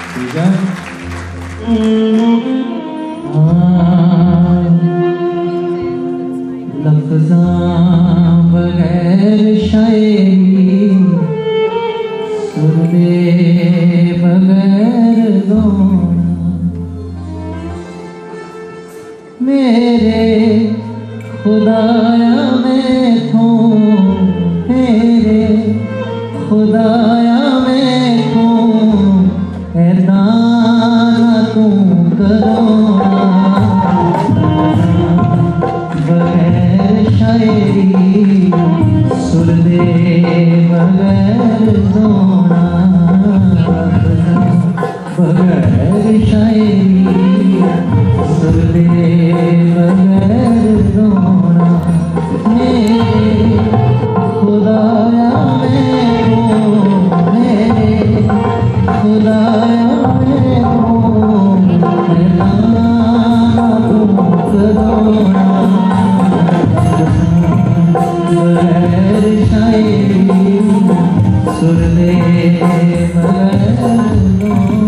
ठीक है। लफ्ज़ां बगैर शायरी, सुर दे बगैर गाना, मेरे खुदाया मैं थो, मेरे खुदाया मैं थो, ऐना ना तू करोना। बगैर शायरी, सुर दे बगैर गाना, बगैर शायरी, सुर दे बगैर गाना, मेरे खुदाया मैं हूँ, मेरे खुदाया मैं हूँ, ऐना तू करोना। बगैर शायरी, सुर दे बगैर गाना।